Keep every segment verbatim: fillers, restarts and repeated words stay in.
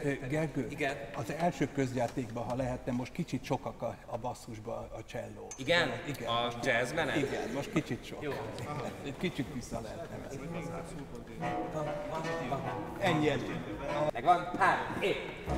Gergő, igen. Az első közjátékban, ha lehetne, most kicsit sokak a, a basszusban a cselló. Igen? Igen. A jazzmenet? Igen, most kicsit sok. Jó. Egy kicsit vissza lehetne venni. Ennyi elég. Megvan? Három, épp.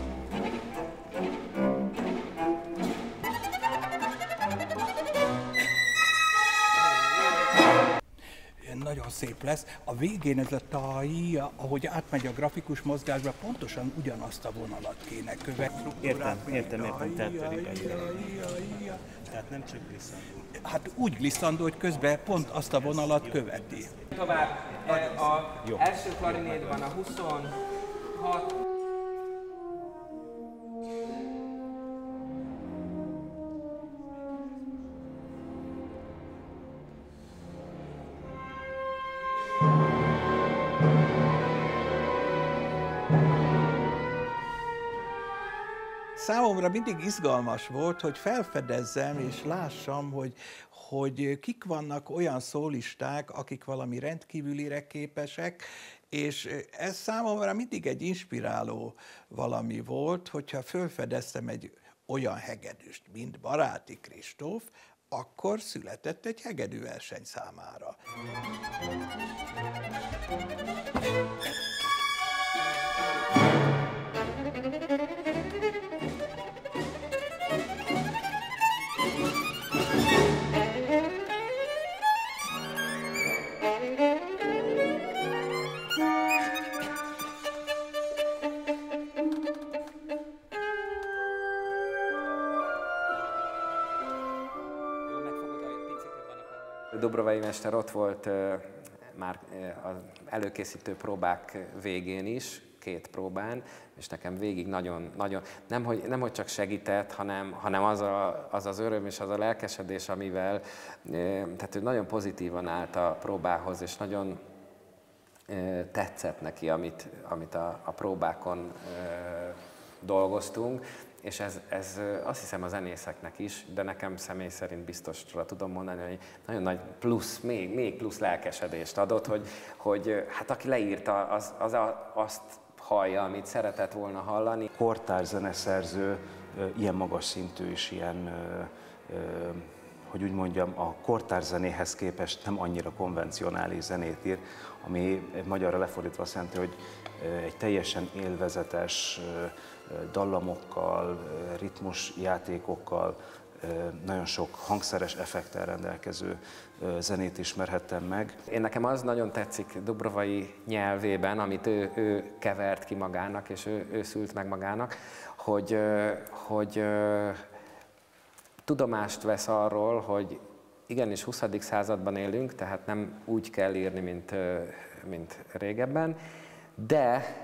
Nagyon szép lesz. A végén ez a tai, ahogy átmegy a grafikus mozgásba, pontosan ugyanazt a vonalat kéne követni. Értem, értem, értem. Tehát, tehát nem csak glisszandó. Hát úgy glisszandó, hogy közben pont azt a vonalat követi. Tovább, a Jó. első klarinétban a huszonhat. Számomra mindig izgalmas volt, hogy felfedezzem és lássam, hogy, hogy kik vannak olyan szólisták, akik valami rendkívülire képesek, és ez számomra mindig egy inspiráló valami volt, hogyha felfedeztem egy olyan hegedűst, mint Baráti Kristóf, akkor született egy hegedűverseny számára. Dubrovai mester ott volt uh, már uh, az előkészítő próbák végén is, két próbán, és nekem végig nagyon, nagyon nem, hogy, nem hogy csak segített, hanem, hanem az, a, az az öröm és az a lelkesedés, amivel, uh, tehát ő nagyon pozitívan állt a próbához, és nagyon uh, tetszett neki, amit, amit a, a próbákon uh, dolgoztunk. És ez, ez azt hiszem a zenészeknek is, de nekem személy szerint biztosra tudom mondani, hogy nagyon nagy plusz, még, még plusz lelkesedést adott, hogy, hogy hát aki leírta, az, az a, azt hallja, amit szeretett volna hallani. Kortárs zeneszerző, ilyen magas szintű és ilyen, hogy úgy mondjam, a kortárs zenéhez képest nem annyira konvencionális zenét ír, ami magyarra lefordítva azt jelenti, hogy egy teljesen élvezetes, dallamokkal, ritmusjátékokkal, nagyon sok hangszeres effektel rendelkező zenét ismerhettem meg. Én nekem az nagyon tetszik Dubrovai nyelvében, amit ő, ő kevert ki magának, és ő, ő szült meg magának, hogy, hogy tudomást vesz arról, hogy igenis huszadik században élünk, tehát nem úgy kell írni, mint, mint régebben, de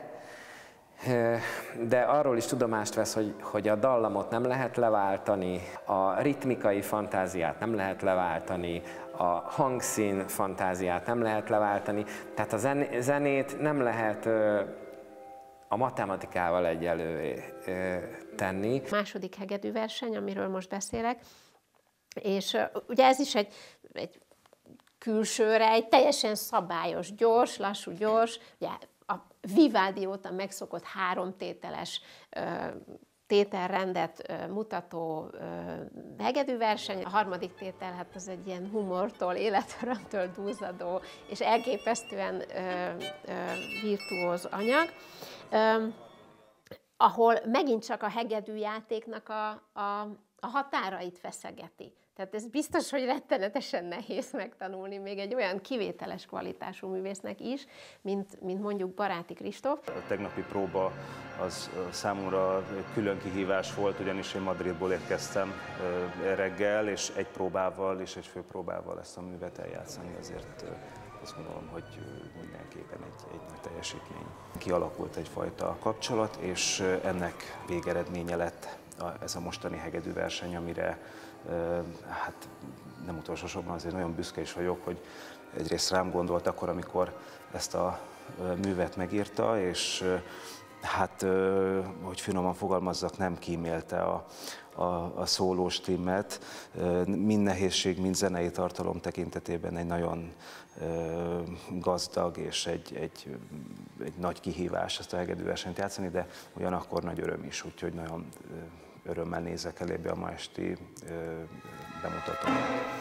de arról is tudomást vesz, hogy, hogy a dallamot nem lehet leváltani, a ritmikai fantáziát nem lehet leváltani, a hangszín fantáziát nem lehet leváltani, tehát a zenét nem lehet a matematikával egyelővé tenni. Második hegedűverseny, amiről most beszélek, és ugye ez is egy, egy külsőre egy teljesen szabályos, gyors, lassú, gyors, ugye a Vivaldi óta megszokott háromtételes tételrendet mutató hegedűverseny. A harmadik tétel, hát az egy ilyen humortól, életörömtől dúzzadó és elképesztően ö, ö, virtuóz anyag, ö, ahol megint csak a hegedűjátéknak a, a, a határait feszegeti. Tehát ez biztos, hogy rettenetesen nehéz megtanulni még egy olyan kivételes kvalitású művésznek is, mint, mint mondjuk Baráti Kristóf. A tegnapi próba az számomra külön kihívás volt, ugyanis én Madridból érkeztem reggel, és egy próbával és egy főpróbával ezt a művet eljátszani, azért azt gondolom, hogy mindenképpen egy, egy nagy teljesítmény. Kialakult egyfajta kapcsolat, és ennek végeredménye lett ez a mostani hegedűverseny, amire hát nem utolsó sorban azért nagyon büszke is vagyok, hogy egyrészt rám gondolt akkor, amikor ezt a művet megírta, és hát, hogy finoman fogalmazzak, nem kímélte a, a, a szólós stimmet. Mind nehézség, mind zenei tartalom tekintetében egy nagyon gazdag és egy, egy, egy nagy kihívás ezt a hegedűversenyt játszani, de ugyanakkor nagy öröm is, úgyhogy nagyon örömmel nézek elébe a ma esti bemutatót.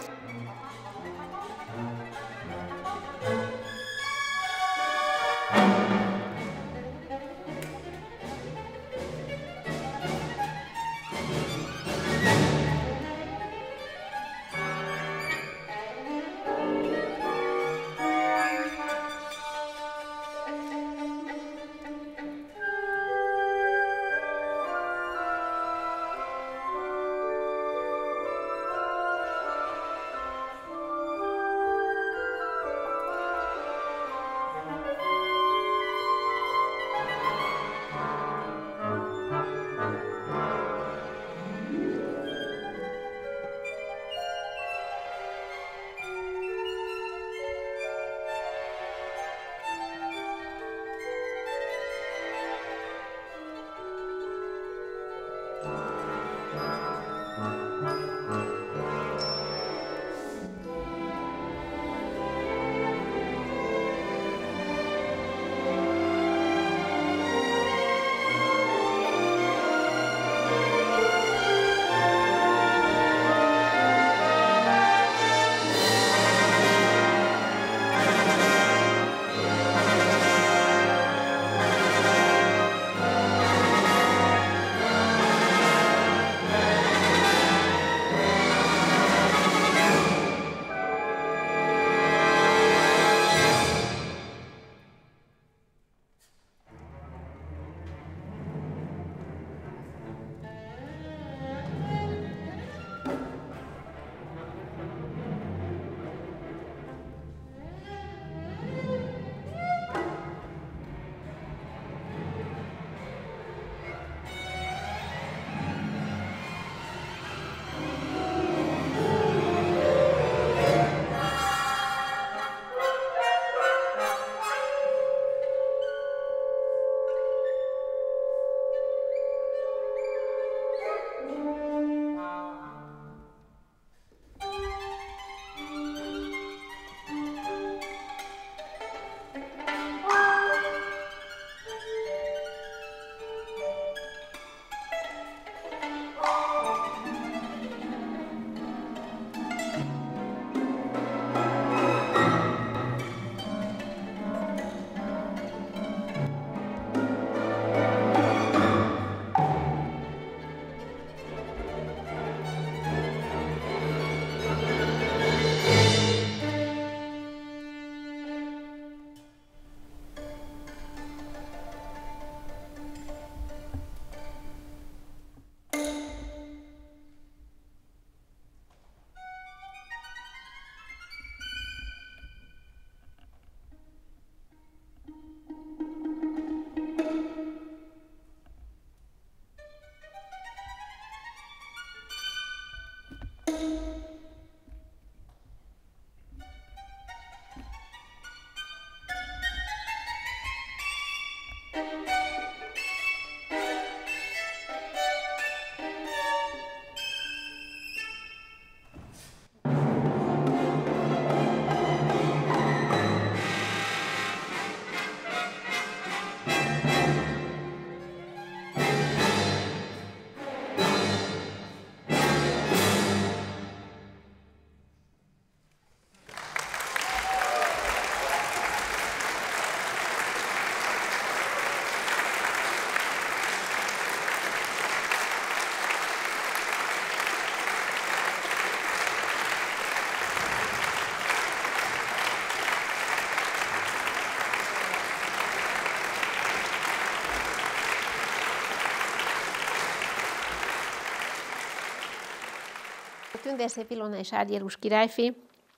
Tündérszép Ilona és Árgyélus királyfi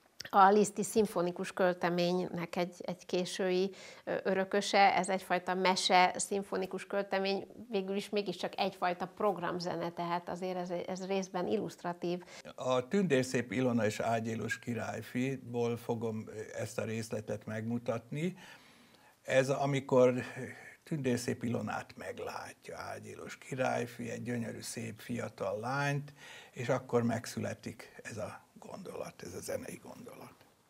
a Liszti szimfonikus költeménynek egy, egy késői örököse, ez egyfajta mese szimfonikus költemény, végül is mégiscsak egyfajta programzene, tehát azért ez, ez részben illusztratív. A Tündérszép Ilona és Árgyélus királyfiból fogom ezt a részletet megmutatni. Ez amikor Tündérszép Ilonát meglátja, ágyélos királyfi, egy gyönyörű, szép, fiatal lányt, és akkor megszületik ez a gondolat, ez a zenei gondolat.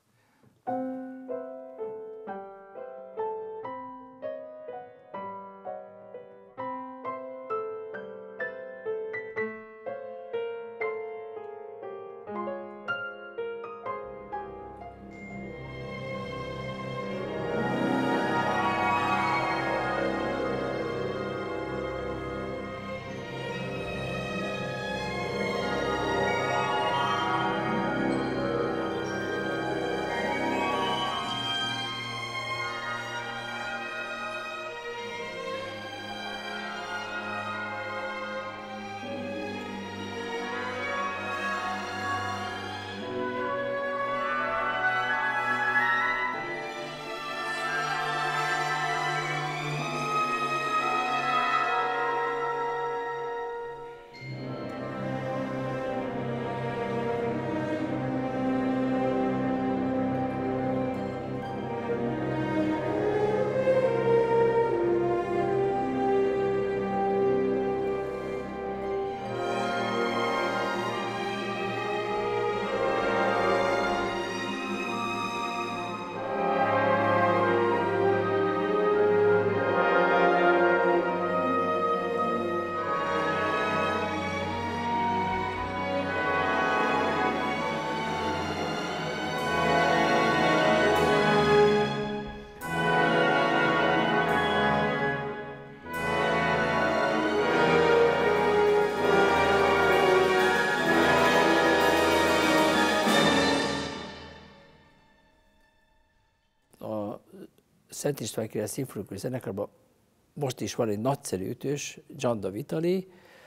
Szent István Király Szimfonikus Zenekarban most is van egy nagyszerű ütős, Gianda Vitali,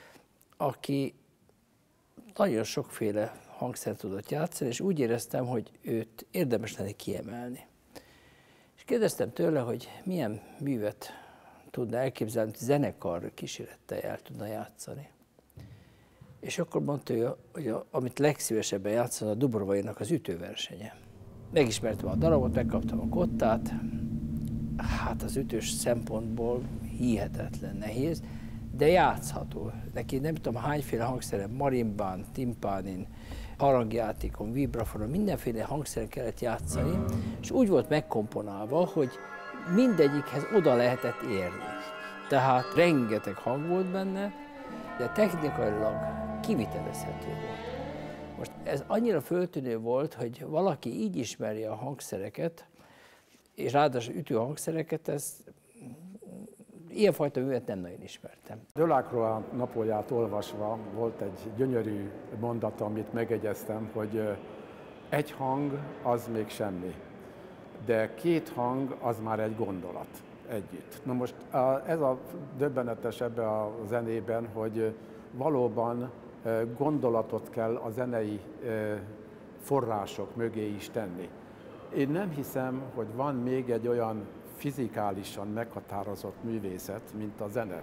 aki nagyon sokféle hangszert tudott játszani, és úgy éreztem, hogy őt érdemes lenne kiemelni. És kérdeztem tőle, hogy milyen művet tudna elképzelni, hogy zenekar kísérettel el tudna játszani. És akkor mondta ő, hogy a, amit legszívesebben játszana, a Dubrovainak az ütőversenye. Megismertem a darabot, megkaptam a kottát, hát az ütős szempontból hihetetlen nehéz, de játszható. Neki nem tudom hányféle hangszeren, marimbán, timpánin, harangjátékon, vibrafonon, mindenféle hangszeren kellett játszani, és úgy volt megkomponálva, hogy mindegyikhez oda lehetett érni. Tehát rengeteg hang volt benne, de technikailag kivitelezhető volt. Most ez annyira föltűnő volt, hogy valaki így ismeri a hangszereket, és ráadásul ütőhangszereket, ezt ilyenfajta művet nem nagyon ismertem. Delacroix napolját olvasva volt egy gyönyörű mondat, amit megegyeztem, hogy egy hang az még semmi, de két hang az már egy gondolat együtt. Na most ez a döbbenetes ebben a zenében, hogy valóban gondolatot kell a zenei források mögé is tenni. Én nem hiszem, hogy van még egy olyan fizikálisan meghatározott művészet, mint a zene.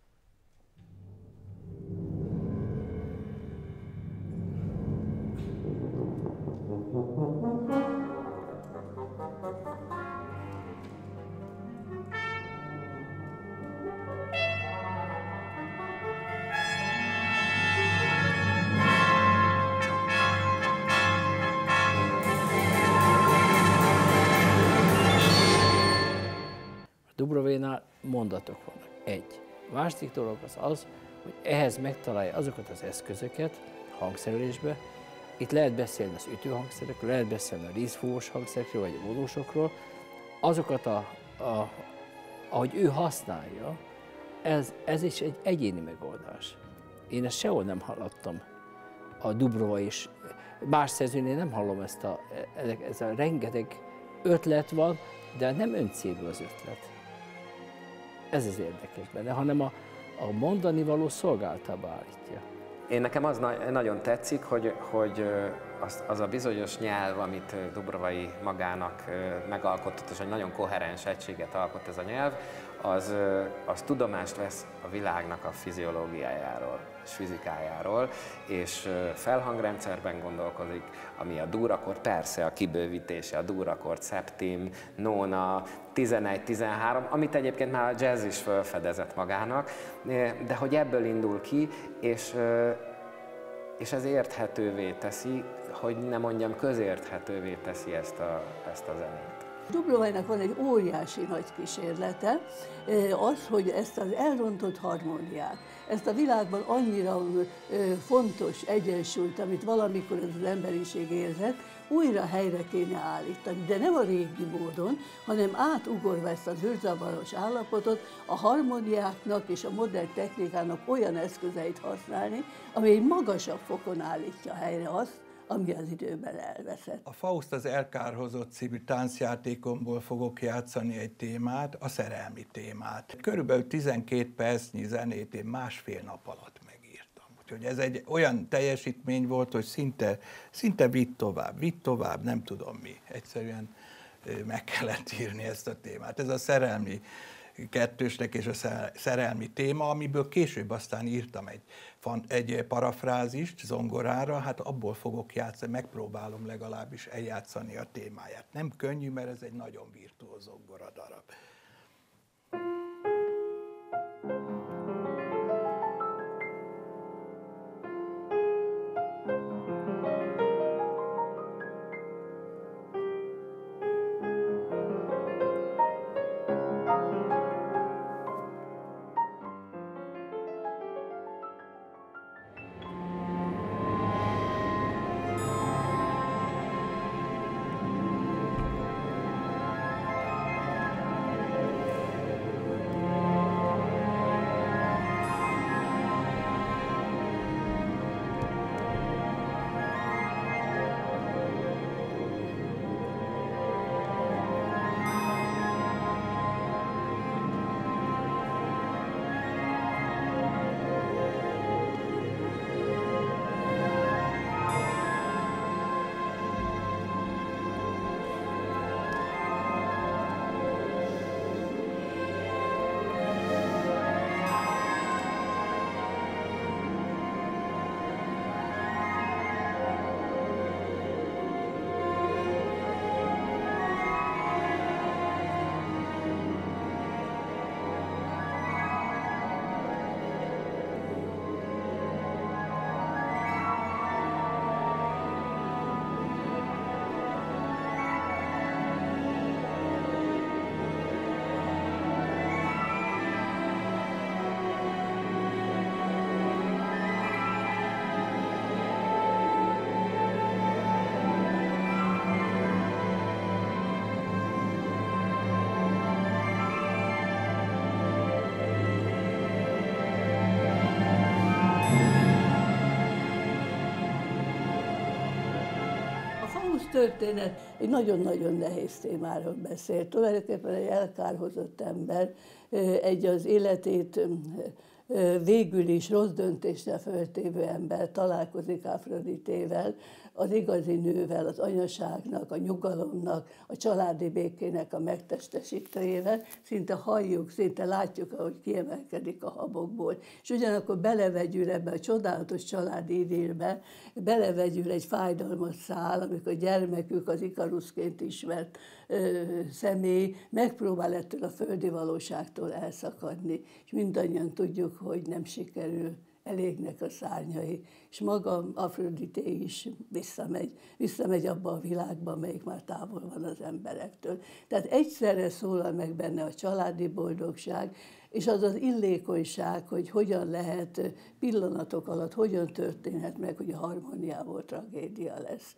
Dubrovainál mondatok vannak. Egy. A második dolog az az, hogy ehhez megtalálja azokat az eszközöket hangszerelésbe. Itt lehet beszélni az ütőhangszerekről, lehet beszélni a rízfúvós hangszerekről, vagy a vonósokról. Azokat, a, a, ahogy ő használja, ez, ez is egy egyéni megoldás. Én ezt sehol nem hallottam. A Dubrovai is. Más szerzőnél nem hallom ezt a, ez a rengeteg ötlet van, de nem öncélú az ötlet. Ez az érdekes benne, hanem a, a mondani való szolgáltába állítja. Én nekem az na nagyon tetszik, hogy, hogy az, az a bizonyos nyelv, amit Dubrovai magának megalkotott, és egy nagyon koherens egységet alkot ez a nyelv, az, az tudomást vesz a világnak a fiziológiájáról és fizikájáról, és felhangrendszerben gondolkozik, ami a dúrakord, persze a kibővítése, a dúrakord, szeptim, nóna, tizenegy, tizenhárom, amit egyébként már a jazz is felfedezett magának, de hogy ebből indul ki, és, és ez érthetővé teszi, hogy ne mondjam, közérthetővé teszi ezt a, ezt a zenét. Dubrovajnak van egy óriási nagy kísérlete, az, hogy ezt az elrontott harmóniát, ezt a világban annyira fontos egyensúlyt, amit valamikor ez az emberiség érzett, újra helyre kéne állítani, de nem a régi módon, hanem átugorva ezt az űrzavaros állapotot, a harmóniáknak és a modern technikának olyan eszközeit használni, ami egy magasabb fokon állítja helyre azt, ami az időben elveszett. A Faust az elkárhozott című táncjátékomból fogok játszani egy témát, a szerelmi témát. Körülbelül tizenkét percnyi zenét én másfél nap alatt megírtam. Úgyhogy ez egy olyan teljesítmény volt, hogy szinte, szinte vitt tovább, vitt tovább, nem tudom mi. Egyszerűen meg kellett írni ezt a témát. Ez a szerelmi kettősnek és a szerelmi téma, amiből később aztán írtam egy, egy parafrázist zongorára, hát abból fogok játszani, megpróbálom legalábbis eljátszani a témáját. Nem könnyű, mert ez egy nagyon virtuóz zongoradarab. Történet egy nagyon-nagyon nehéz témáról beszél. Tulajdonképpen egy elkárhozott ember, egy az életét végül is rossz döntésre föltévő ember találkozik Afroditével, az igazi nővel, az anyaságnak, a nyugalomnak, a családi békének a megtestesítőjével, szinte halljuk, szinte látjuk, ahogy kiemelkedik a habokból. És ugyanakkor belevegyül ebbe a csodálatos családi idillbe, belevegyül egy fájdalmas szál, amikor gyermekük, az Ikaruszként ismert ö, személy megpróbál ettől a földi valóságtól elszakadni, és mindannyian tudjuk, hogy nem sikerül, elégnek a szárnyai, és maga Afrodité is visszamegy, visszamegy abba a világba, amelyik már távol van az emberektől. Tehát egyszerre szólal meg benne a családi boldogság, és az az illékonyság, hogy hogyan lehet pillanatok alatt, hogyan történhet meg, hogy a harmóniából tragédia lesz.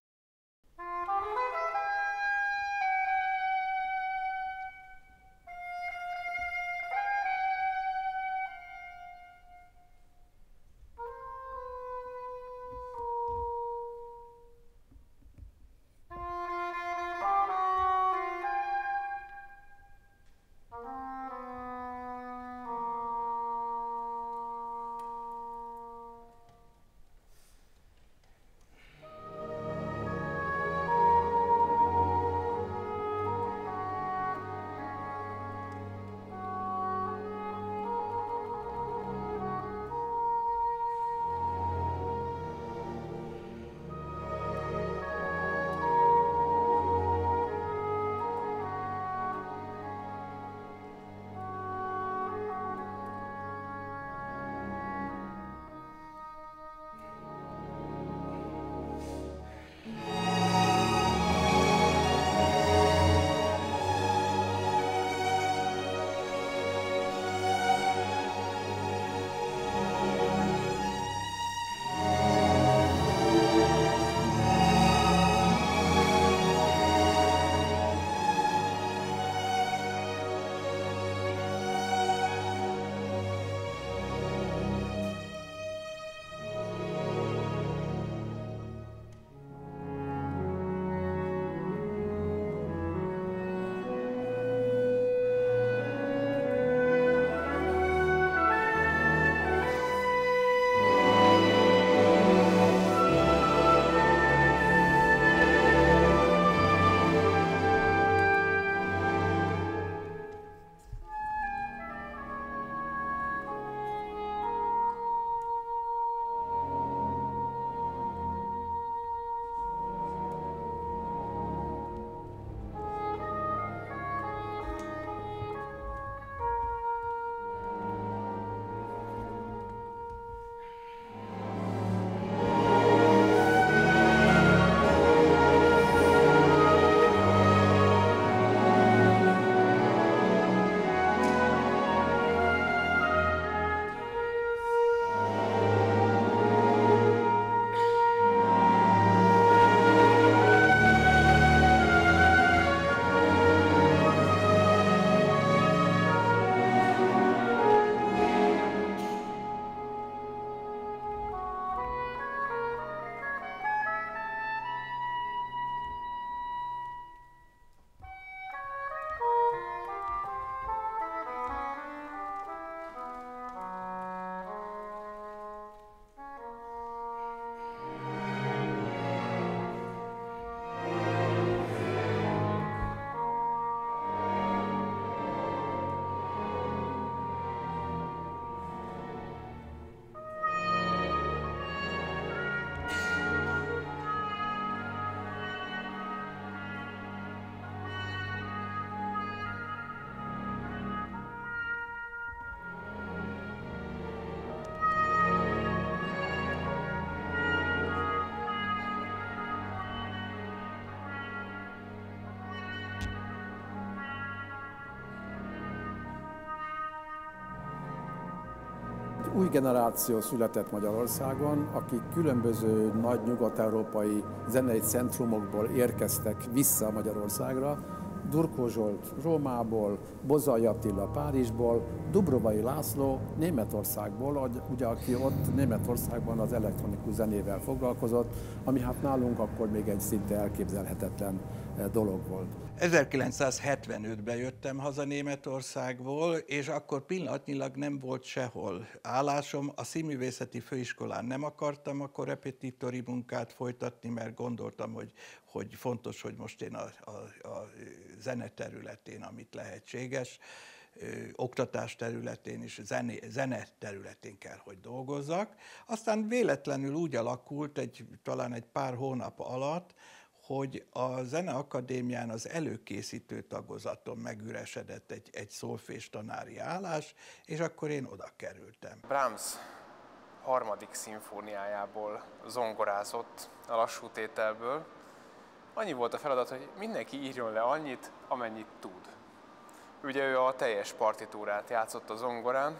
új generáció született Magyarországon, akik különböző nagy nyugat-európai zenei centrumokból érkeztek vissza Magyarországra. Durkó Zsolt Rómából, Bozai Attila Párizsból, Dubrovai László Németországból, ugye, aki ott Németországban az elektronikus zenével foglalkozott, ami hát nálunk akkor még egy szinte elképzelhetetlen dolog volt. ezerkilencszázhetvenötben jöttem haza Németországból, és akkor pillanatnyilag nem volt sehol állásom. A Színművészeti Főiskolán nem akartam akkor repetitori munkát folytatni, mert gondoltam, hogy, hogy fontos, hogy most én a, a, a zene területén, amit lehetséges, ö, oktatás területén és zene, zene területén kell, hogy dolgozzak. Aztán véletlenül úgy alakult, egy, talán egy pár hónap alatt, hogy a Zeneakadémián az előkészítő tagozaton megüresedett egy, egy szolfés tanári állás, és akkor én oda kerültem. Brahms harmadik szimfóniájából zongorázott a lassú tételből. Annyi volt a feladat, hogy mindenki írjon le annyit, amennyit tud. Ugye ő a teljes partitúrát játszott a zongorán,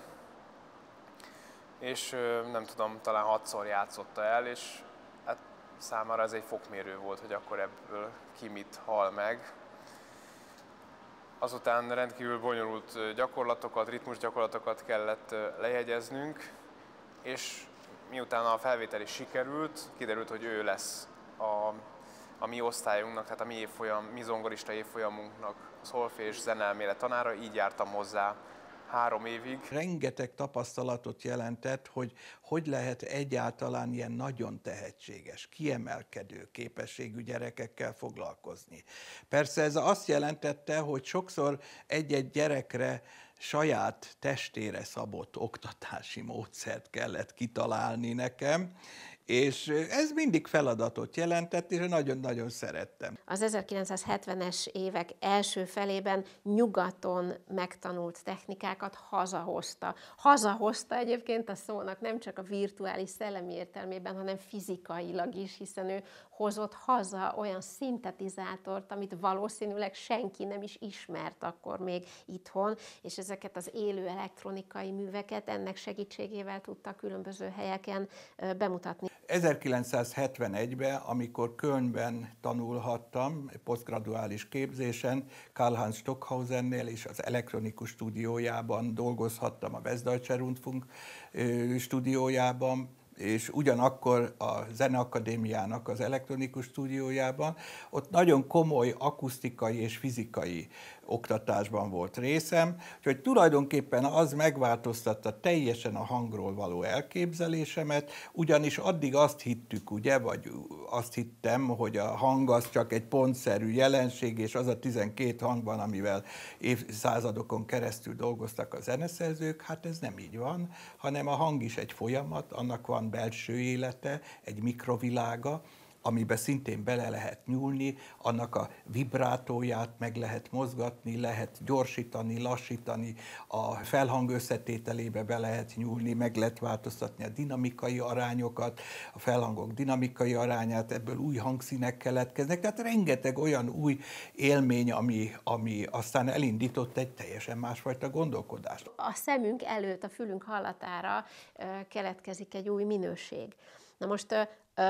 és nem tudom, talán hatszor játszotta el, és hát számára ez egy fokmérő volt, hogy akkor ebből ki mit hall meg. Azután rendkívül bonyolult gyakorlatokat, ritmusgyakorlatokat kellett lejegyeznünk, és miután a felvétel is sikerült, kiderült, hogy ő lesz a, a mi osztályunknak, tehát a mi, évfolyam, mi zongorista évfolyamunknak szolfés zenelmélet tanára, így jártam hozzá három évig. Rengeteg tapasztalatot jelentett, hogy hogy lehet egyáltalán ilyen nagyon tehetséges, kiemelkedő képességű gyerekekkel foglalkozni. Persze ez azt jelentette, hogy sokszor egy-egy gyerekre saját testére szabott oktatási módszert kellett kitalálni nekem, és ez mindig feladatot jelentett, és nagyon-nagyon szerettem. Az ezerkilencszázhetvenes évek első felében nyugaton megtanult technikákat hazahozta. Hazahozta egyébként a szónak nem csak a virtuális szellemi értelmében, hanem fizikailag is, hiszen ő hozott haza olyan szintetizátort, amit valószínűleg senki nem is ismert akkor még itthon, és ezeket az élő elektronikai műveket ennek segítségével tudta különböző helyeken bemutatni. ezerkilencszázhetvenegyben, amikor Kölnben tanulhattam, posztgraduális képzésen, Karl-Heinz Stockhausennél és az elektronikus stúdiójában dolgozhattam, a Westdeutsche Rundfunk stúdiójában, és ugyanakkor a Zeneakadémiának az elektronikus stúdiójában, ott nagyon komoly akusztikai és fizikai oktatásban volt részem, úgyhogy tulajdonképpen az megváltoztatta teljesen a hangról való elképzelésemet, ugyanis addig azt hittük, ugye, vagy azt hittem, hogy a hang az csak egy pontszerű jelenség, és az a tizenkét hang van, amivel évszázadokon keresztül dolgoztak a zeneszerzők, hát ez nem így van, hanem a hang is egy folyamat, annak van belső élete, egy mikrovilága, amiben szintén bele lehet nyúlni, annak a vibrátóját meg lehet mozgatni, lehet gyorsítani, lassítani, a felhang összetételébe be lehet nyúlni, meg lehet változtatni a dinamikai arányokat, a felhangok dinamikai arányát, ebből új hangszínek keletkeznek, tehát rengeteg olyan új élmény, ami, ami aztán elindított egy teljesen másfajta gondolkodást. A szemünk előtt, a fülünk hallatára keletkezik egy új minőség. Na most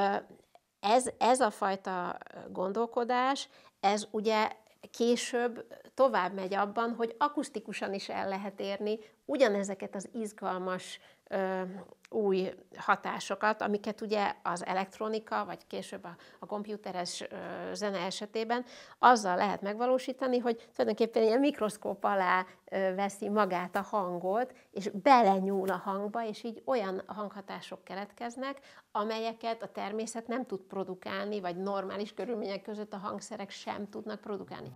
Ez, ez a fajta gondolkodás, ez ugye később tovább megy abban, hogy akusztikusan is el lehet érni ugyanezeket az izgalmas ö, új hatásokat, amiket ugye az elektronika, vagy később a, a komputeres ö, zene esetében azzal lehet megvalósítani, hogy tulajdonképpen ilyen mikroszkóp alá ö, veszi magát a hangot, és belenyúl a hangba, és így olyan hanghatások keletkeznek, amelyeket a természet nem tud produkálni, vagy normális körülmények között a hangszerek sem tudnak produkálni.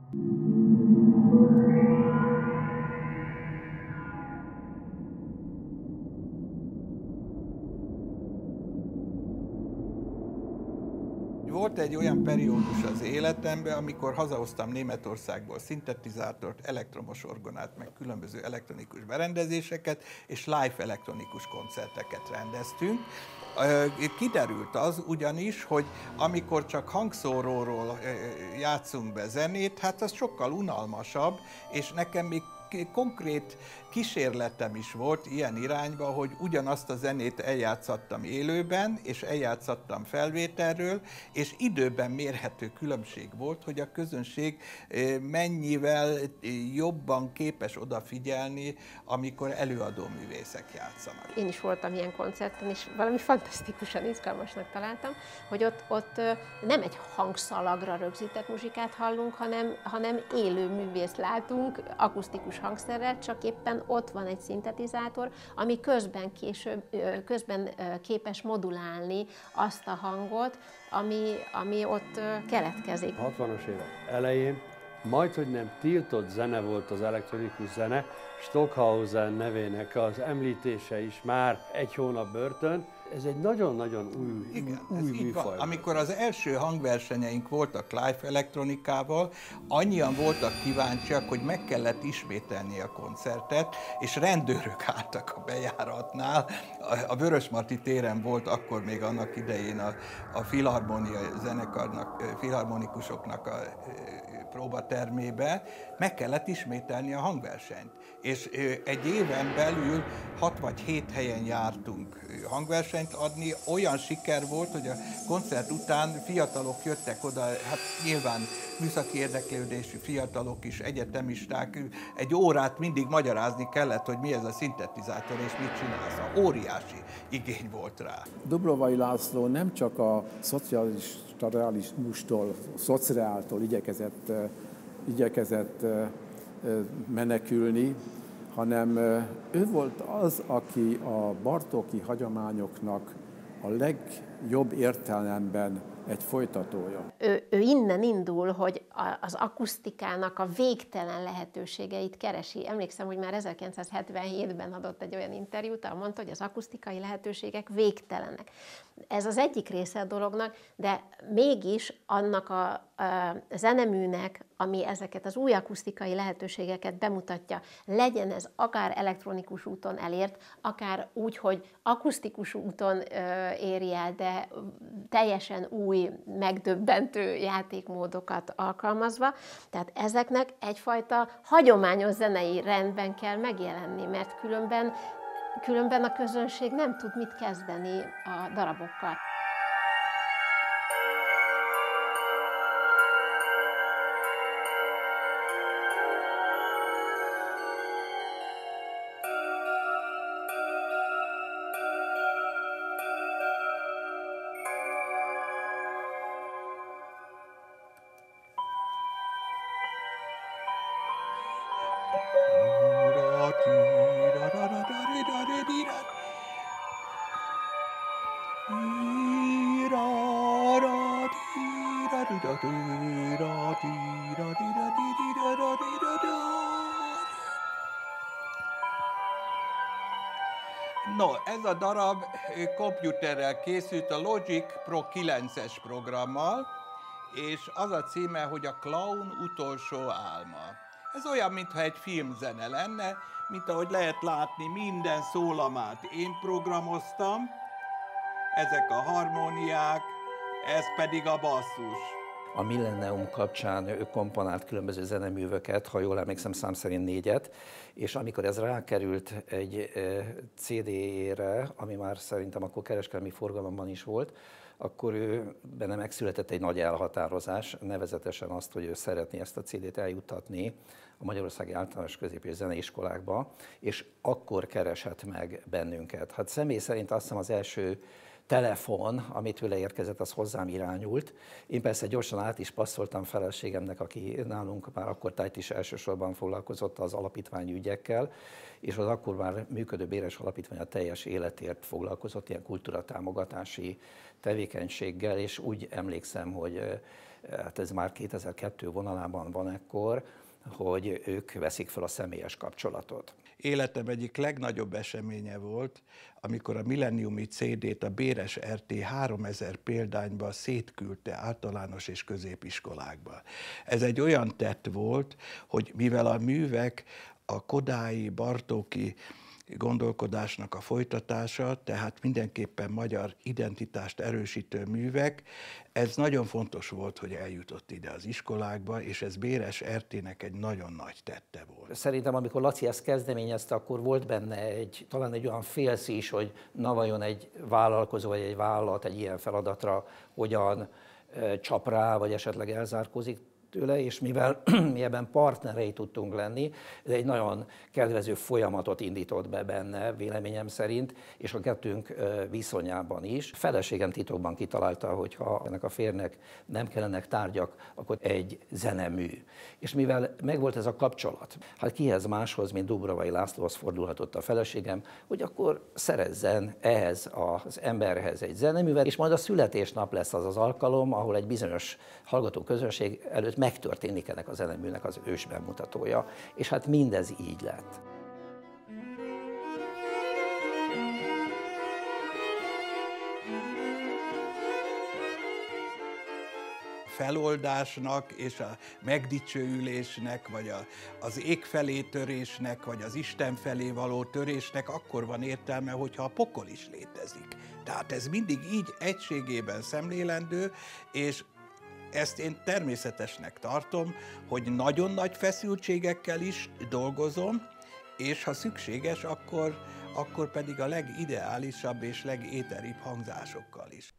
Volt egy olyan periódus az életemben, amikor hazahoztam Németországból szintetizátort, elektromos orgonát, meg különböző elektronikus berendezéseket, és live elektronikus koncerteket rendeztünk. Kiderült az ugyanis, hogy amikor csak hangszóróról játszunk be zenét, hát az sokkal unalmasabb, és nekem még konkrét kísérletem is volt ilyen irányba, hogy ugyanazt a zenét eljátszattam élőben, és eljátszattam felvételről, és időben mérhető különbség volt, hogy a közönség mennyivel jobban képes odafigyelni, amikor előadó művészek játszanak. Én is voltam ilyen koncerten, és valami fantasztikusan izgalmasnak találtam, hogy ott, ott nem egy hangszalagra rögzített muzsikát hallunk, hanem, hanem élő művészt látunk, akusztikus hangszerrel, csak éppen ott van egy szintetizátor, ami közben, később, közben képes modulálni azt a hangot, ami, ami ott keletkezik. hatvanas évek elején majdhogy nem tiltott zene volt az elektronikus zene, Stockhausen nevének az említése is már egy hónap börtön. Ez egy nagyon-nagyon új, Igen, új ez így műfaj. van. Amikor az első hangversenyeink voltak live elektronikával, annyian voltak kíváncsiak, hogy meg kellett ismételni a koncertet, és rendőrök álltak a bejáratnál. A Vörösmarty téren volt akkor még annak idején a, a filharmonia zenekarnak, filharmonikusoknak a próbatermébe, meg kellett ismételni a hangversenyt. És egy éven belül hat vagy hét helyen jártunk hangversenyt adni. Olyan siker volt, hogy a koncert után fiatalok jöttek oda, hát nyilván műszaki érdeklődésű fiatalok is, egyetemisták, egy órát mindig magyarázni kellett, hogy mi ez a szintetizátor és mit csinálsz. Óriási igény volt rá. Dubrovai László nem csak a szocialista realizmustól, szociáltól igyekezett, igyekezett menekülni, hanem ő volt az, aki a Bartóki hagyományoknak a legjobb értelemben egy folytatója. Ő, ő innen indul, hogy az akusztikának a végtelen lehetőségeit keresi. Emlékszem, hogy már ezerkilencszázhetvenhétben adott egy olyan interjút, ahol mondta, hogy az akusztikai lehetőségek végtelenek. Ez az egyik része a dolognak, de mégis annak a, a zeneműnek, ami ezeket az új akusztikai lehetőségeket bemutatja, legyen ez akár elektronikus úton elért, akár úgy, hogy akusztikus úton ö, éri el, de teljesen új, megdöbbentő játékmódokat alkalmazva. Tehát ezeknek egyfajta hagyományos zenei rendben kell megjelenni, mert különben, különben a közönség nem tud mit kezdeni a darabokkal. No, ez a darab komputerrel készült, a Logic Pro kilences programmal, és az a címe, hogy a Clown utolsó álma. Ez olyan, mintha egy filmzene lenne, mint ahogy lehet látni, minden szólamát én programoztam, ezek a harmóniák, ez pedig a basszus. A Millennium kapcsán ő komponált különböző zeneműveket, ha jól emlékszem, szám szerint négyet, és amikor ez rákerült egy cé dé-ére, ami már szerintem akkor kereskedelmi forgalomban is volt, akkor ő benne megszületett egy nagy elhatározás, nevezetesen azt, hogy ő szeretné ezt a cé dét eljuttatni a Magyarországi Általános Közép- és Zeneiskolákba, és akkor keresett meg bennünket. Hát személy szerint azt hiszem az első telefon, amit tőle érkezett, az hozzám irányult. Én persze gyorsan át is passzoltam feleségemnek, aki nálunk már akkor tájt is elsősorban foglalkozott az alapítványi ügyekkel, és az akkor már működő Béres Alapítvány a teljes életért foglalkozott ilyen kultúratámogatási tevékenységgel, és úgy emlékszem, hogy hát ez már kétezer-kettő vonalában van ekkor, hogy ők veszik fel a személyes kapcsolatot. Életem egyik legnagyobb eseménye volt, amikor a millenniumi cé dét a Béres er té háromezer példányba szétküldte általános és középiskolákba. Ez egy olyan tett volt, hogy mivel a művek a kodályi, bartóki gondolkodásnak a folytatása, tehát mindenképpen magyar identitást erősítő művek. Ez nagyon fontos volt, hogy eljutott ide az iskolákba, és ez Béres Ertének egy nagyon nagy tette volt. Szerintem, amikor Laci ezt kezdeményezte, akkor volt benne egy, talán egy olyan félsz is, hogy na vajon egy vállalkozó vagy egy vállalat egy ilyen feladatra hogyan e, csap rá, vagy esetleg elzárkózik tőle, és mivel mi ebben partnerei tudtunk lenni, ez egy nagyon kedvező folyamatot indított be benne, véleményem szerint, és a kettőnk viszonyában is. Feleségem titokban kitalálta, hogy ha ennek a férnek nem kellenek tárgyak, akkor egy zenemű. És mivel megvolt ez a kapcsolat, hát kihez máshoz, mint Dubrovai Lászlóhoz fordulhatott a feleségem, hogy akkor szerezzen ehhez az emberhez egy zeneművet, és majd a születésnap lesz az az alkalom, ahol egy bizonyos hallgatóközönség előtt megtörténik ennek a zeneműnek az ős bemutatója, és hát mindez így lett. Feloldásnak és a megdicsőülésnek, vagy a, az ég felé törésnek, vagy az Isten felé való törésnek akkor van értelme, hogyha a pokol is létezik. Tehát ez mindig így egységében szemlélendő, és ezt én természetesnek tartom, hogy nagyon nagy feszültségekkel is dolgozom, és ha szükséges, akkor, akkor pedig a legideálisabb és legéteribb hangzásokkal is.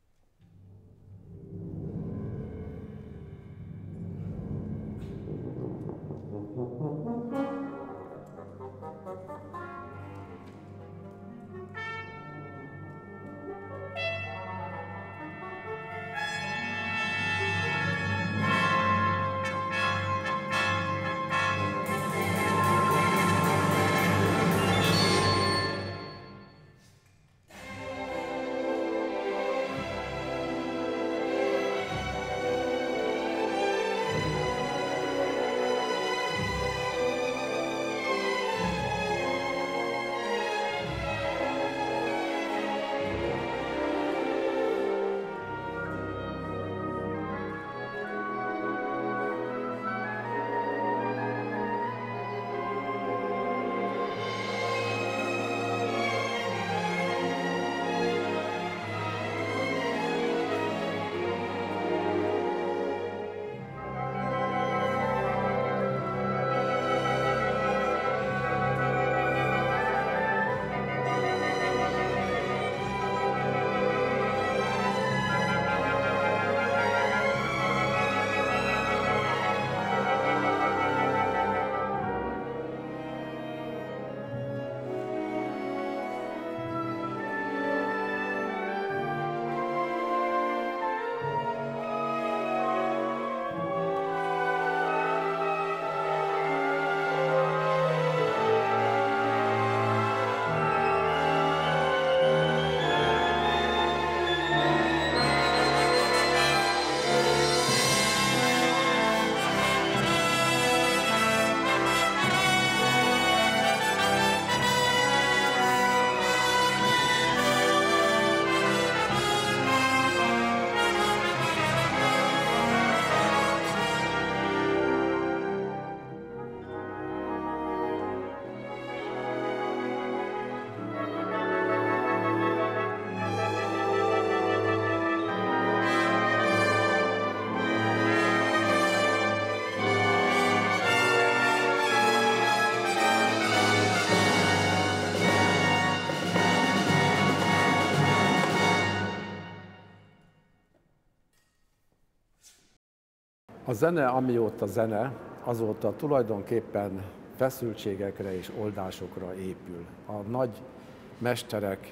A zene, amióta zene, azóta tulajdonképpen feszültségekre és oldásokra épül. A nagy mesterek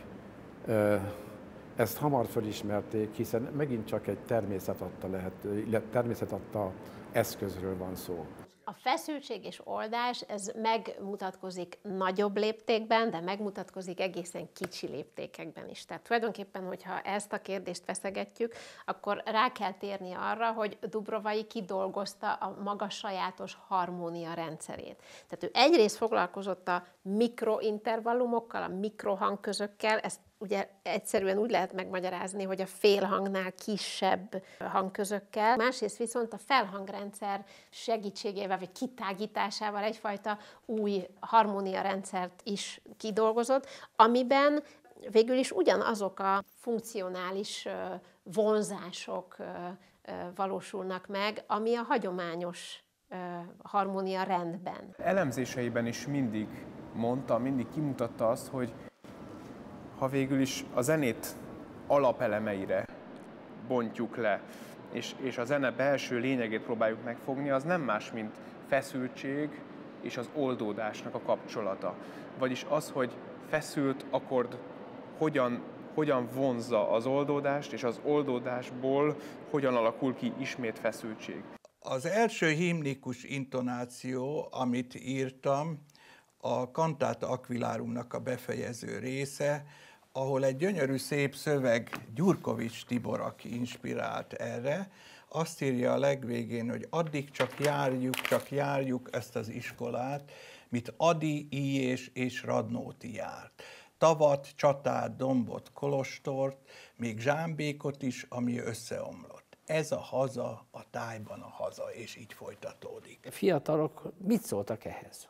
ezt hamar felismerték, hiszen megint csak egy természet adta, lehet, természet adta eszközről van szó. A feszültség és oldás, ez megmutatkozik nagyobb léptékben, de megmutatkozik egészen kicsi léptékekben is. Tehát tulajdonképpen, hogyha ezt a kérdést feszegetjük, akkor rá kell térni arra, hogy Dubrovai kidolgozta a maga sajátos harmónia rendszerét. Tehát ő egyrészt foglalkozott a mikrointervallumokkal, a mikrohangközökkel, ezt ugye egyszerűen úgy lehet megmagyarázni, hogy a félhangnál kisebb hangközökkel, másrészt viszont a felhangrendszer segítségével vagy kitágításával egyfajta új harmóniarendszert is kidolgozott, amiben végül is ugyanazok a funkcionális vonzások valósulnak meg, ami a hagyományos harmónia rendben. Elemzéseiben is mindig mondta, mindig kimutatta azt, hogy ha végül is a zenét alapelemeire bontjuk le, és, és a zene belső lényegét próbáljuk megfogni, az nem más, mint feszültség és az oldódásnak a kapcsolata. Vagyis az, hogy feszült akkord hogyan, hogyan vonzza az oldódást, és az oldódásból hogyan alakul ki ismét feszültség. Az első himnikus intonáció, amit írtam, a Cantate Aquilárumnak a befejező része, ahol egy gyönyörű szép szöveg, Gyurkovics Tibor, aki inspirált erre, azt írja a legvégén, hogy addig csak járjuk, csak járjuk ezt az iskolát, mit Ady, Íjés és Radnóti járt. Tavat, csatát, dombot, kolostort, még Zsámbékot is, ami összeomlott. Ez a haza, a tájban a haza, és így folytatódik. A fiatalok mit szóltak ehhez?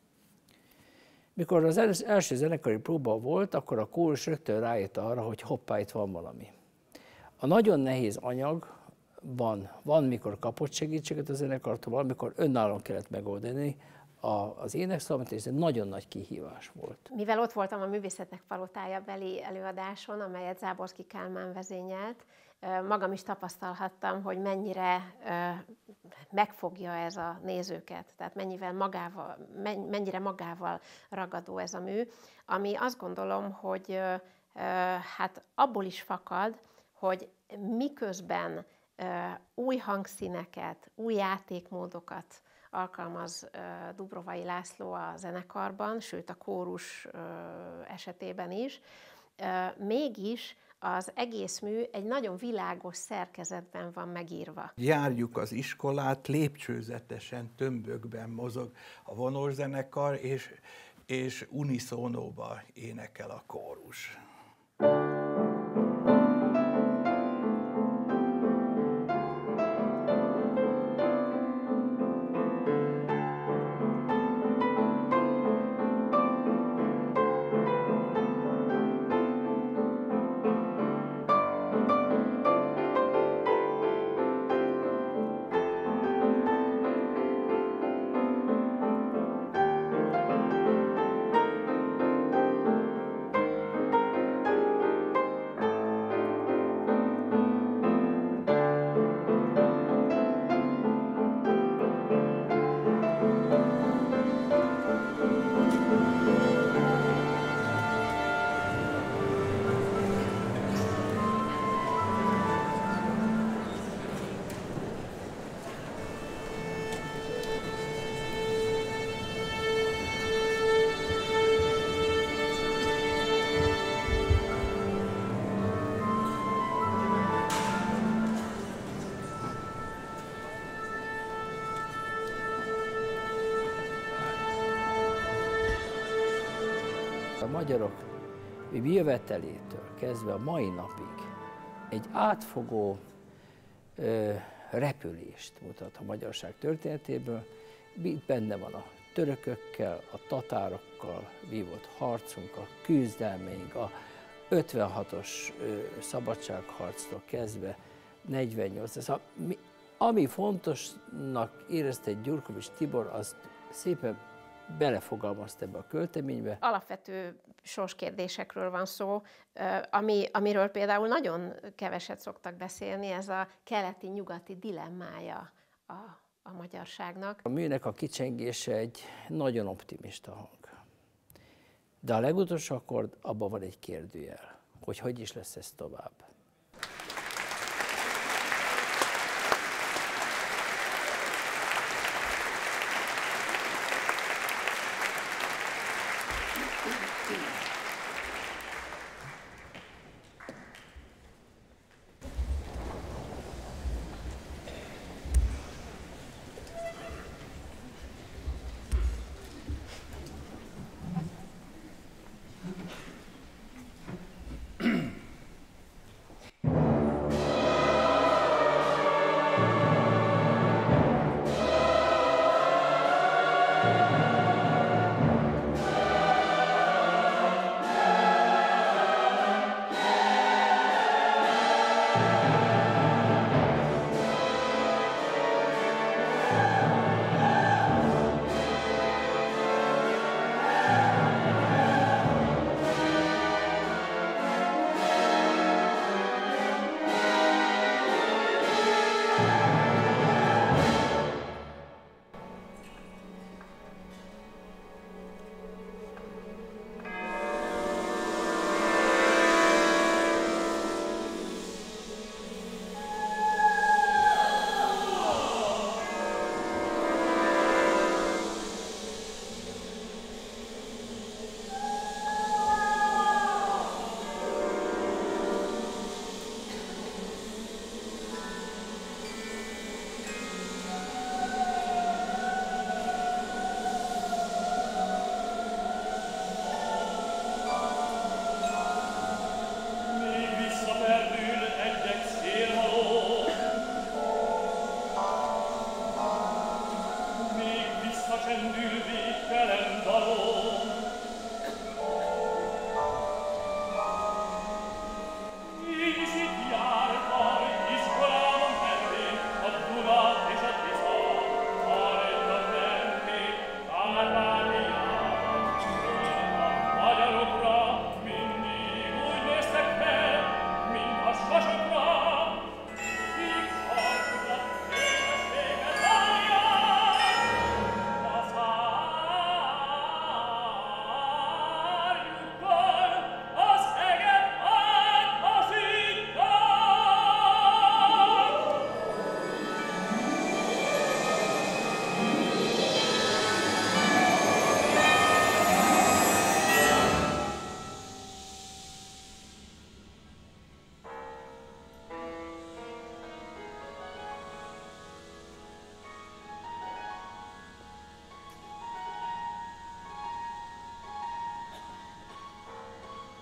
Mikor az első zenekari próba volt, akkor a kórus rögtön rájött arra, hogy hoppá, itt van valami. A nagyon nehéz anyagban van, mikor kapott segítséget a zenekartól, valamikor önállóan kellett megoldani az énekszalamat, és ez egy nagyon nagy kihívás volt. Mivel ott voltam a Művészetek Palotája beli előadáson, amelyet Záborszky Kálmán vezényelt, magam is tapasztalhattam, hogy mennyire megfogja ez a nézőket, tehát mennyivel magával, mennyire magával ragadó ez a mű, ami azt gondolom, hogy hát abból is fakad, hogy miközben új hangszíneket, új játékmódokat alkalmaz Dubrovai László a zenekarban, sőt a kórus esetében is, mégis az egész mű egy nagyon világos szerkezetben van megírva. Járjuk az iskolát, lépcsőzetesen, tömbökben mozog a vonószenekar, és, és uniszónóba énekel a kórus. A magyarok jövetelétől kezdve a mai napig egy átfogó ö, repülést mutat a magyarság történetéből. Itt benne van a törökökkel, a tatárokkal vívott harcunk, a küzdelmeink, a ötvenhatos ö, szabadságharctól kezdve negyvennyolc. Szóval, mi, ami fontosnak érezte Gyurkovics Tibor, azt szépen belefogalmazta ebbe a költeménybe. Alapvető sorskérdésekről van szó, ami, amiről például nagyon keveset szoktak beszélni, ez a keleti-nyugati dilemmája a, a magyarságnak. A műnek a kicsengése egy nagyon optimista hang. De a legutolsó akkord, abban van egy kérdőjel, hogy hogy is lesz ez tovább.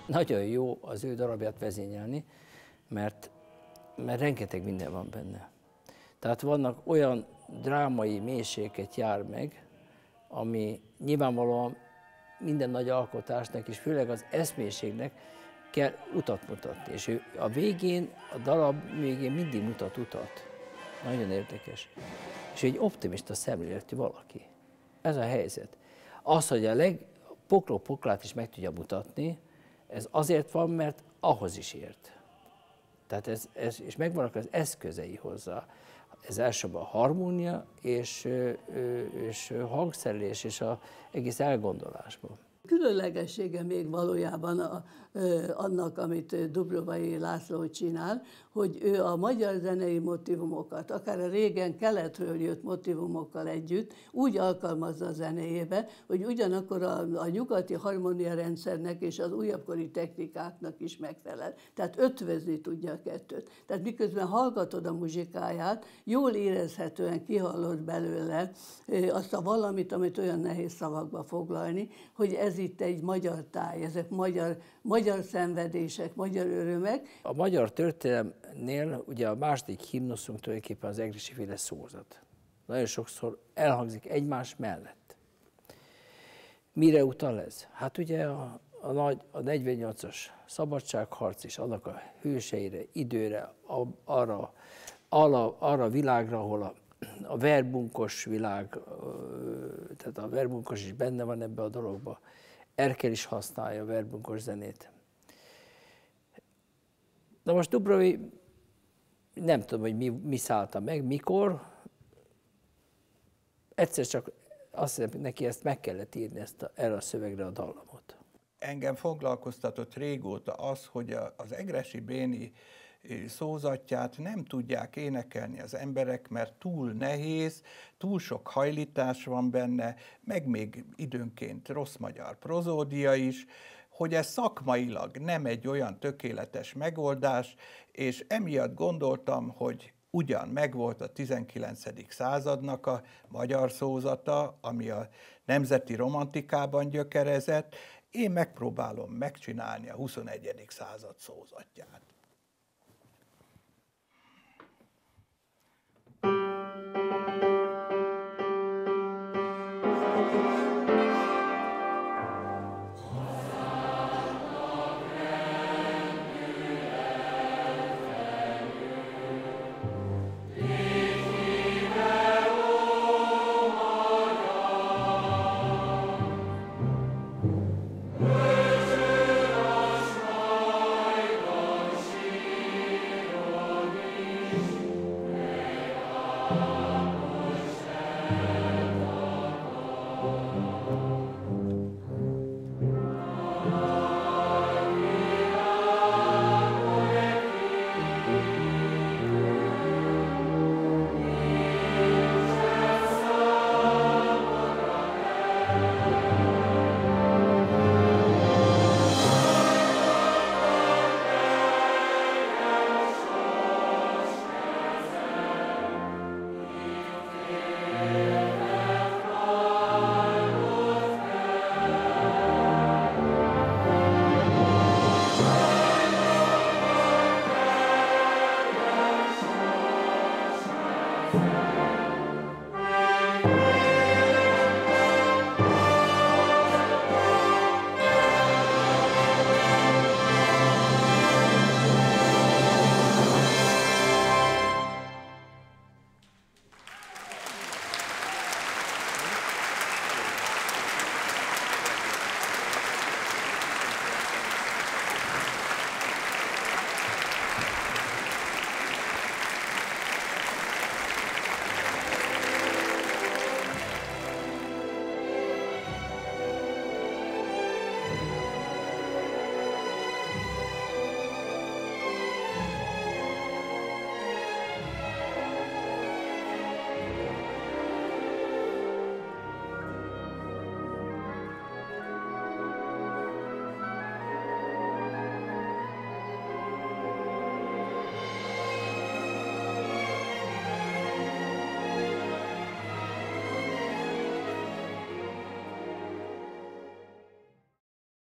Nagyon jó az ő darabját vezényelni, mert, mert rengeteg minden van benne. Tehát vannak olyan drámai mélységeket jár meg, ami nyilvánvalóan minden nagy alkotásnak, és főleg az eszmélységnek kell utat mutatni. És ő a végén, a darab végén mindig mutat utat. Nagyon érdekes. És egy optimista szemléletű valaki. Ez a helyzet. Az, hogy a legpokló poklát is meg tudja mutatni, ez azért van, mert ahhoz is ért. Tehát ez, ez, és megvannak az eszközei hozzá. Ez elsősorban a harmónia és, és hangszerelés és az egész elgondolásban. Különlegessége még valójában a, ö, annak, amit Dubrovai László csinál, hogy ő a magyar zenei motivumokat, akár a régen keletről jött motivumokkal együtt úgy alkalmazza a zenéjébe, hogy ugyanakkor a, a nyugati harmóniarendszernek és az újabbkori technikáknak is megfelel. Tehát ötvözni tudja a kettőt. Tehát miközben hallgatod a muzsikáját, jól érezhetően kihallod belőle ö, azt a valamit, amit olyan nehéz szavakba foglalni, hogy ez Ez itt egy magyar táj, ezek magyar, magyar szenvedések, magyar örömek. A magyar történelemnél ugye a második himnuszunk tulajdonképpen az egressy féle szózat. Nagyon sokszor elhangzik egymás mellett. Mire utal ez? Hát ugye a, a, nagy, a negyvennyolcas szabadságharc és annak a hőseire, időre, a, arra, arra, arra a világra, ahol a a verbunkos világ, tehát a verbunkos is benne van ebbe a dologba. Erkel is használja a verbunkos zenét. Na most Dubrovai, nem tudom, hogy mi, mi szállta meg, mikor. Egyszer csak azt hiszem, neki ezt meg kellett írni, ezt a, erre a szövegre a dallamot. Engem foglalkoztatott régóta az, hogy az egressy béni szózatját nem tudják énekelni az emberek, mert túl nehéz, túl sok hajlítás van benne, meg még időnként rossz magyar prozódia is, hogy ez szakmailag nem egy olyan tökéletes megoldás, és emiatt gondoltam, hogy ugyan megvolt a tizenkilencedik századnak a magyar szózata, ami a nemzeti romantikában gyökerezett, én megpróbálom megcsinálni a huszonegyedik század szózatját. Thank you.